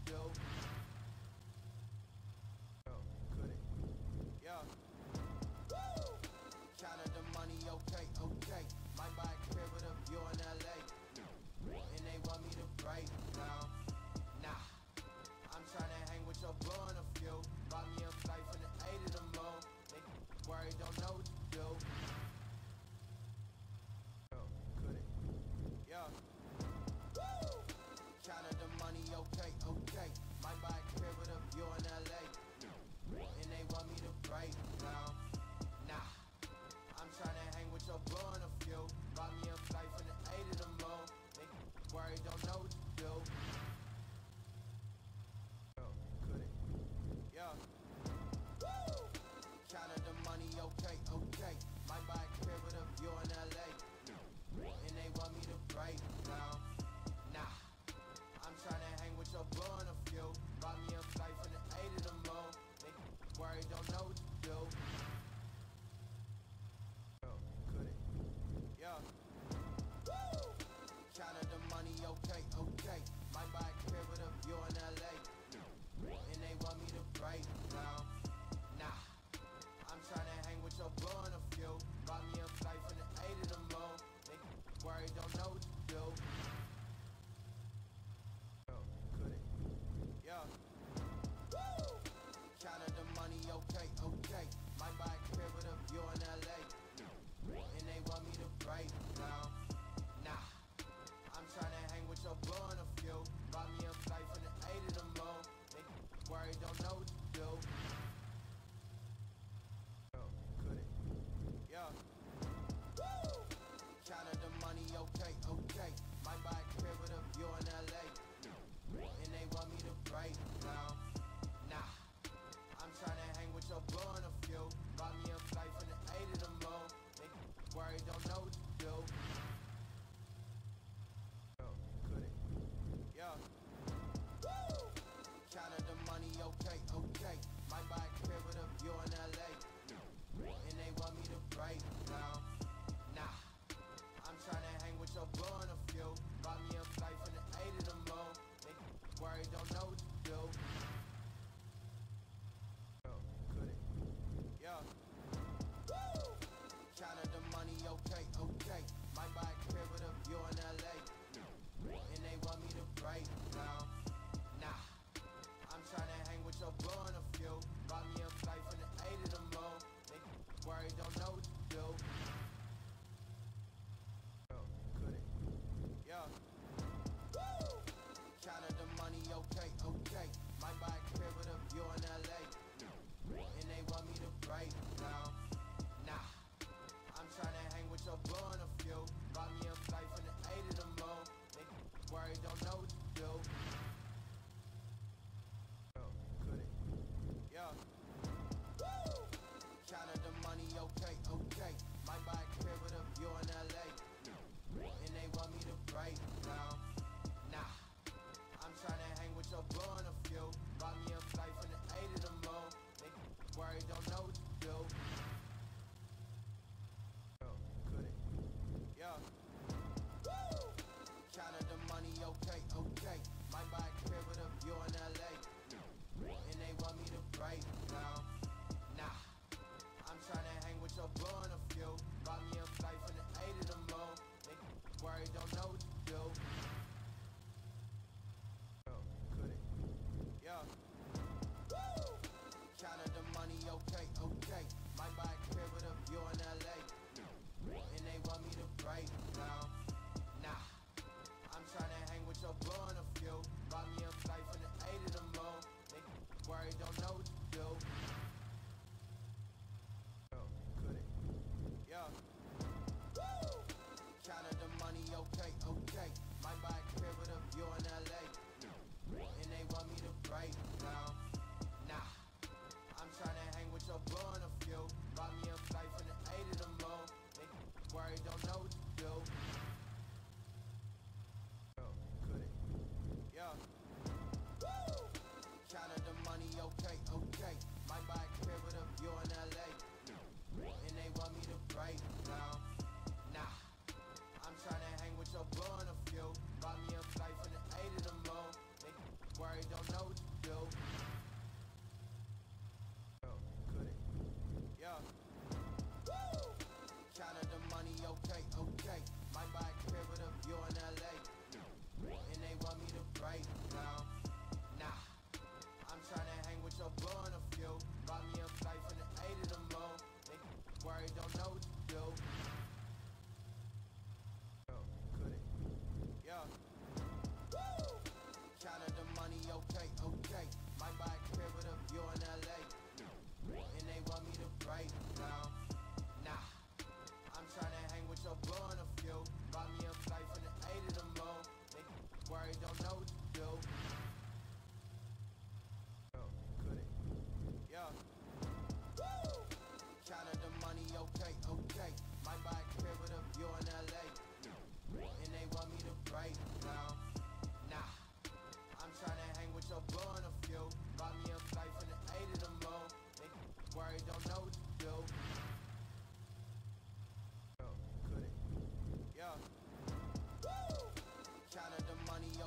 do. Could it? Yeah. Woo! Counted the money, okay, okay. Might buy a crib with a view in LA. And they want me to break down. Nah, I'm tryna hang with your bro and a few. Bought me a flight from the 8 of the moon. They worried, don't know what to do. Could it? Yeah. Woo! Counted the money, okay, okay.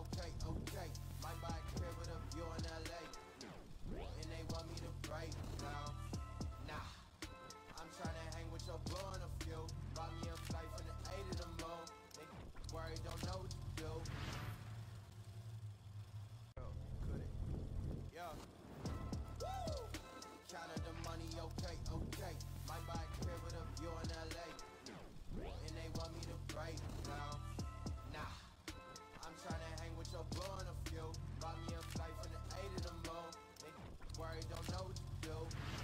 okay, okay. Might buy a crib with a view in LA. And they want me to break down. Nah, I'm tryna hang with your bro in a few. Buy me a flight from the 8 of the moon. They worried, don't know what to do. Yo, could it? Yeah. Woo! Counted the money, okay, okay. Might buy a crib with a view in LA. And they want me to break down. Nah, I'm tryna hang with your bro in a few. Buy me a flight from the 8 of the moon. They worried, don't know what to do.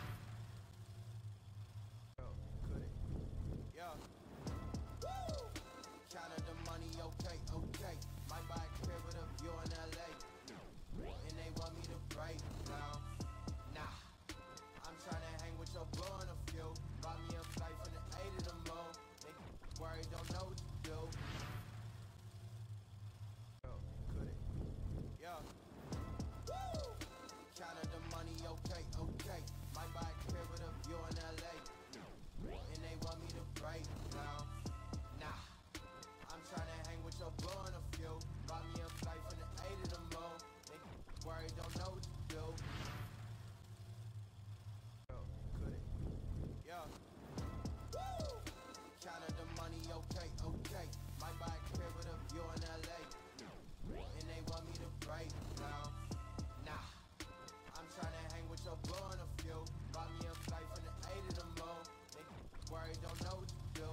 Yo, could it? Yeah. Woo! Counted the money, okay, okay. Might buy a crib with a view in LA. And they want me to break down. Nah, I'm tryna hang with your bro in a few. Buy me a flight from the 8 of the moon. They worried, don't know what to do. Yo, could it? Yeah. Woo! Counted the money, okay, okay. Might buy a crib with a view in LA. And they want me to break down. Nah, I'm tryna hang with your bro in a few. Buy me a flight from the 8 of the moon. They worried, don't know what to do. Yo, could it? Yeah. Woo! Counted the money, okay, okay. Might buy a crib with a view in LA. And they want me to break down. Nah, I'm tryna hang with your bro in a few. Buy me a flight from the 8 of the moon. They worried, don't know what to do.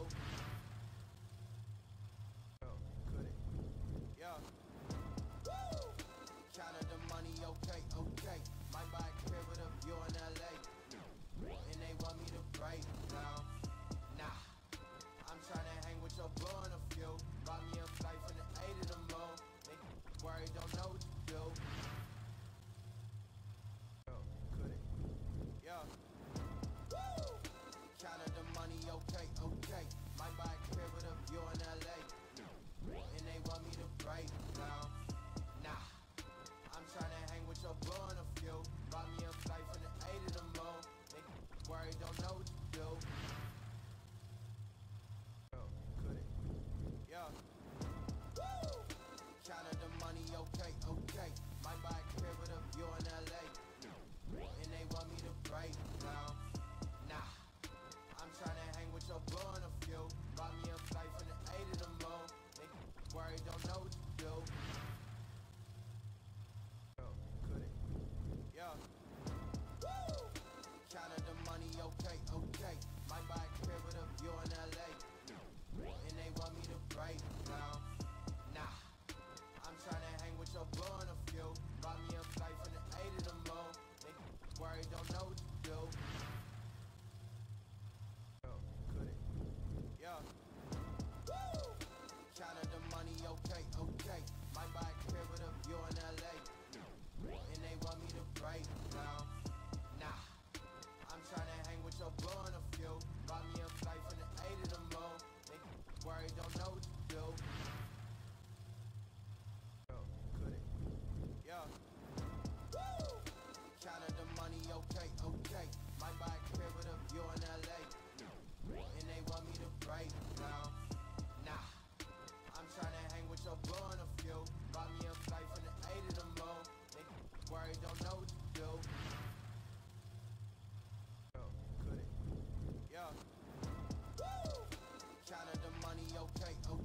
Yo, could it? Yeah. Woo! Counted the money, okay, okay. Might buy a crib with a view in LA. And they want me to break down. Nah, I'm tryna hang with your bro in a few. Buy me a flight from the 8 of the moon. They worried, don't know what to do. Yo, could it? Yeah. Woo! Counted the money, okay, okay. Might buy a crib with a view in LA. And they want me to break down. Nah, I'm tryna hang with your bro in a few. Buy me a flight from the 8 of the moon. They worried, don't know what to do. Yo, could it? Yeah. Woo! Counted the money, okay, okay. Might buy a crib with a view in LA. And they want me to break down. Nah, I'm tryna hang with your bro in a few. Buy me a flight from the 8 of the moon. They worried, don't know what to do. Yo, could it? Yeah. Woo! Counted the money, okay, okay. Might buy a crib with a view in LA. And they want me to break down. Nah, I'm tryna hang with your bro in a few. Buy me a flight from the 8 of the moon. They worried, don't know what to do. Yo, could it? Yeah. Woo! Counted the money, okay, okay. Might buy a crib with a view in LA. And they want me to break down. Nah, I'm tryna hang with your bro in a few. Buy me a flight from the 8 of the moon. They worried, don't know what to do. Yo, could it? Yeah. Woo! Counted the money, okay, okay. Might buy a crib with a view in LA. And they want me to break down. Nah, I'm tryna hang with your bro in a few. Buy me a flight from the 8 of the moon. They worried, don't know what to do. Yo, could it? Yeah. Woo! Counted the money, okay, okay.